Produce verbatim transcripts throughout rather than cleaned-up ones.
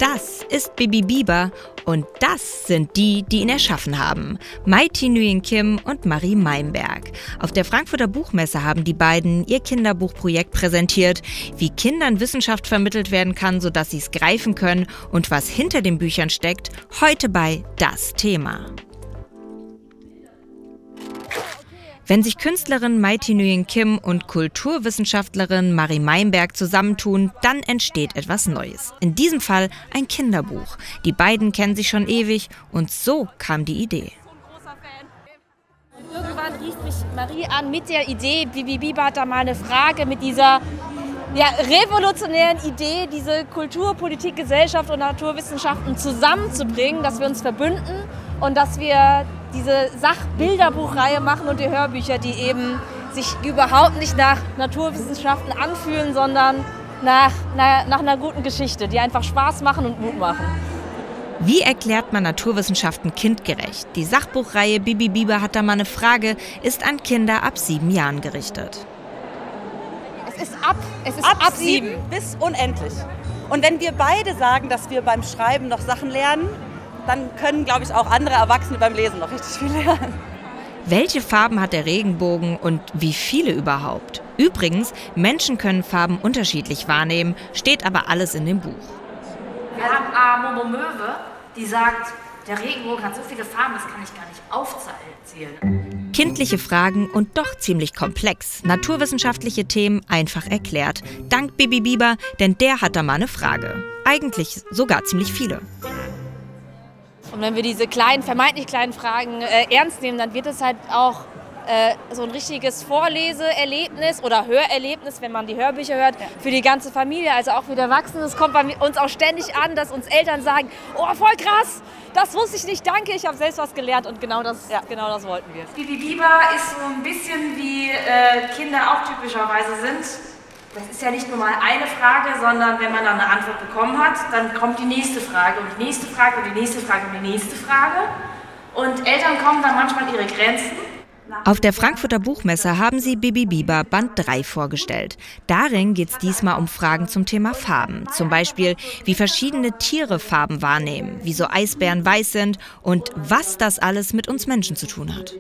Das ist Bibi Biber und das sind die, die ihn erschaffen haben. Mai Thi Nguyen Kim und Marie Meinberg. Auf der Frankfurter Buchmesse haben die beiden ihr Kinderbuchprojekt präsentiert, wie Kindern Wissenschaft vermittelt werden kann, sodass sie es greifen können und was hinter den Büchern steckt, heute bei Das Thema. Wenn sich Künstlerin Mai Thi Nguyen Kim und Kulturwissenschaftlerin Marie Meinberg zusammentun, dann entsteht etwas Neues. In diesem Fall ein Kinderbuch. Die beiden kennen sich schon ewig und so kam die Idee. Irgendwann rief mich Marie an mit der Idee, Bibi Biber hat da mal eine Frage mit dieser ja, revolutionären Idee, diese Kultur, Politik, Gesellschaft und Naturwissenschaften zusammenzubringen, dass wir uns verbünden und dass wir diese Sachbilderbuchreihe machen und die Hörbücher, die eben sich überhaupt nicht nach Naturwissenschaften anfühlen, sondern nach, nach, nach einer guten Geschichte, die einfach Spaß machen und Mut machen. Wie erklärt man Naturwissenschaften kindgerecht? Die Sachbuchreihe Bibi Biber hat da mal eine Frage, ist an Kinder ab sieben Jahren gerichtet. Es ist ab, es ist ab, ab sieben bis unendlich. Und wenn wir beide sagen, dass wir beim Schreiben noch Sachen lernen, dann können, glaube ich, auch andere Erwachsene beim Lesen noch richtig viel lernen. Welche Farben hat der Regenbogen und wie viele überhaupt? Übrigens, Menschen können Farben unterschiedlich wahrnehmen, steht aber alles in dem Buch. Wir haben A. Momo Möwe, die sagt, der Regenbogen hat so viele Farben, das kann ich gar nicht aufzählen. Kindliche Fragen und doch ziemlich komplex. Naturwissenschaftliche Themen einfach erklärt. Dank Bibi Biber, denn der hat da mal eine Frage. Eigentlich sogar ziemlich viele. Und wenn wir diese kleinen, vermeintlich kleinen Fragen äh, ernst nehmen, dann wird es halt auch äh, so ein richtiges Vorleseerlebnis oder Hörerlebnis, wenn man die Hörbücher hört, ja, für die ganze Familie, also auch für die Erwachsenen. Es kommt bei uns auch ständig an, dass uns Eltern sagen, oh, voll krass, das wusste ich nicht, danke, ich habe selbst was gelernt und genau das, ja, genau das wollten wir. Bibi Biber ist so ein bisschen wie äh, Kinder auch typischerweise sind. Das ist ja nicht nur mal eine Frage, sondern wenn man dann eine Antwort bekommen hat, dann kommt die nächste Frage und die nächste Frage und die nächste Frage und die nächste Frage. Und Eltern kommen dann manchmal an ihre Grenzen. Auf der Frankfurter Buchmesse haben sie Bibi Biber Band drei vorgestellt. Darin geht es diesmal um Fragen zum Thema Farben. Zum Beispiel, wie verschiedene Tiere Farben wahrnehmen, wieso Eisbären weiß sind und was das alles mit uns Menschen zu tun hat.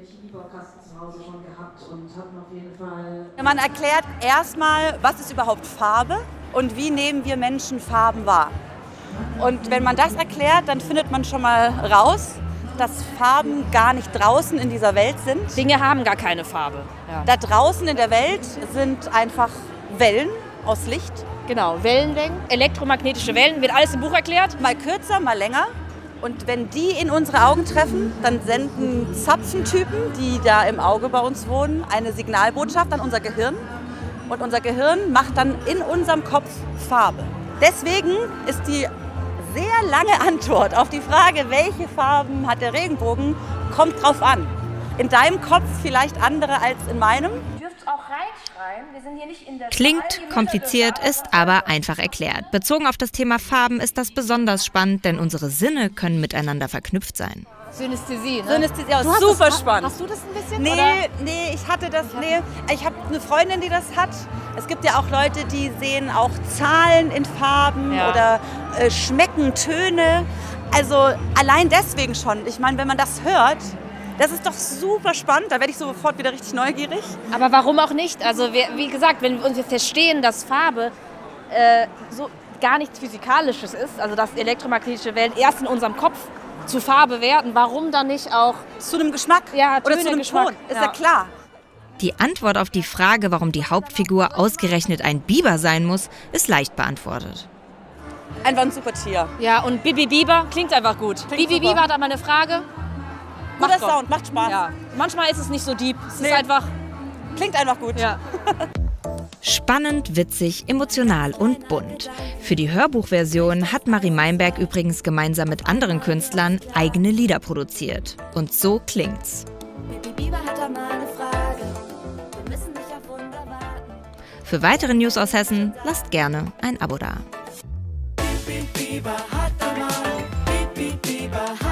Man erklärt erstmal, was ist überhaupt Farbe und wie nehmen wir Menschen Farben wahr. Und wenn man das erklärt, dann findet man schon mal raus, dass Farben gar nicht draußen in dieser Welt sind. Dinge haben gar keine Farbe. Ja. Da draußen in der Welt sind einfach Wellen aus Licht. Genau, Wellenlängen, elektromagnetische Wellen, wird alles im Buch erklärt. Mal kürzer, mal länger. Und wenn die in unsere Augen treffen, dann senden Zapfentypen, die da im Auge bei uns wohnen, eine Signalbotschaft an unser Gehirn. Und unser Gehirn macht dann in unserem Kopf Farbe. Deswegen ist die sehr lange Antwort auf die Frage, welche Farben hat der Regenbogen, kommt drauf an. In deinem Kopf vielleicht andere als in meinem. Auch reinschreiben. Wir sind hier nicht in der Klingt kompliziert, ist aber einfach erklärt. Bezogen auf das Thema Farben ist das besonders spannend, denn unsere Sinne können miteinander verknüpft sein. Synästhesie, ne? Synästhesie, ja, super das, spannend. Hast du das ein bisschen? Nee, oder? nee, ich hatte das, nee. Ich habe eine Freundin, die das hat. Es gibt ja auch Leute, die sehen auch Zahlen in Farben, ja, oder äh, schmecken Töne. Also allein deswegen schon. Ich meine, wenn man das hört, das ist doch super spannend, da werde ich sofort wieder richtig neugierig. Aber warum auch nicht? Also wir, wie gesagt, wenn wir verstehen, dass Farbe äh, so gar nichts Physikalisches ist, also dass elektromagnetische Wellen erst in unserem Kopf zu Farbe werden, warum dann nicht auch zu einem Geschmack, ja, oder zu einem Geschmack. Ton, ist ja, ja klar. Die Antwort auf die Frage, warum die Hauptfigur ausgerechnet ein Biber sein muss, ist leicht beantwortet. Einfach ein super Tier. Ja, und Bibi Biber klingt einfach gut. Klingt Bibi Biber hat aber eine Frage. Guter Sound, macht Spaß. Ja. Manchmal ist es nicht so deep, es nee, ist einfach... Klingt einfach gut. Ja. Spannend, witzig, emotional und bunt. Für die Hörbuchversion hat Marie Meinberg übrigens gemeinsam mit anderen Künstlern eigene Lieder produziert. Und so klingt's. Bibi Biber hat da mal eine Frage. Wir müssen nicht auf Wunder warten. Für weitere News aus Hessen lasst gerne ein Abo da. Bibi Biber hat da mal, Bibi Biber hat